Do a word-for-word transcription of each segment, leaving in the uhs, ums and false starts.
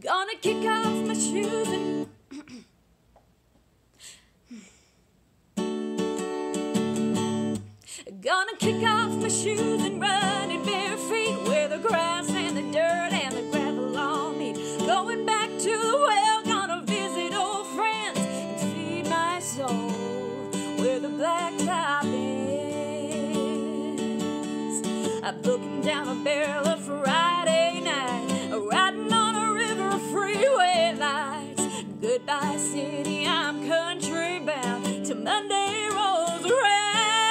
Gonna kick off my shoes and Gonna kick off my shoes and run in bare feet where the grass and the dirt and the gravel all meet. Going back to the well, gonna visit old friends and feed my soul where the blacktop is. I'm looking down a barrel of Friday night, riding on a river of freeway lights. Goodbye city, I'm country bound till Monday rolls around.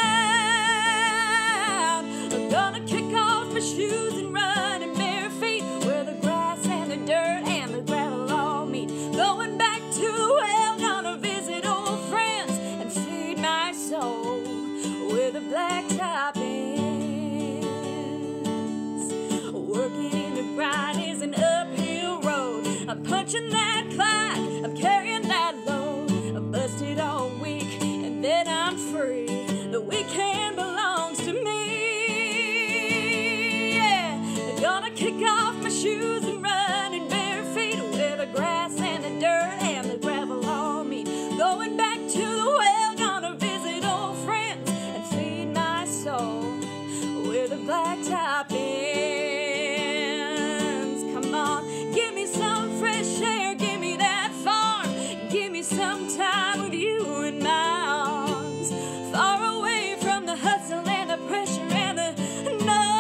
Gonna kick off my shoes and run in bare feet where the grass and the dirt and the gravel all meet. Going back to the well, gonna visit old friends and feed my soul where the blacktop ends. Working in the grind is an uphill road. I'm punching that clock, I'm carrying that load. I'm busted all week and then I'm free. The weekend belongs to me. Gonna kick off my shoes and run in bare feet where the grass and the dirt and the gravel all meet. Going back to the well, gonna visit old friends and feed my soul where the blacktop ends. Come on, give me some fresh air, give me that farm, give me some time with you in my arms, far away from the hustle and the pressure and the noise.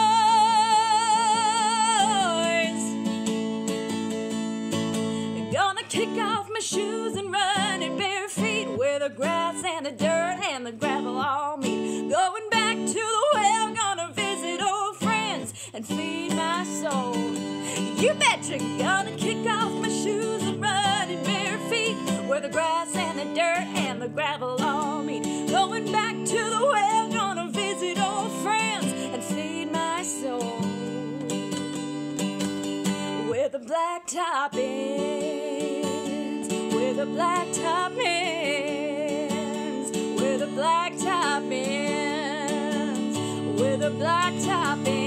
Kick off my shoes and run in bare feet where the grass and the dirt and the gravel all meet. Going back to the well, gonna visit old friends and feed my soul. You betcha, gonna kick off my shoes and run in bare feet where the grass and the dirt and the gravel all meet. Going back to the well, gonna visit old friends and feed my soul where the blacktop ends. Where the blacktop ends, where the blacktop ends, where the blacktop ends.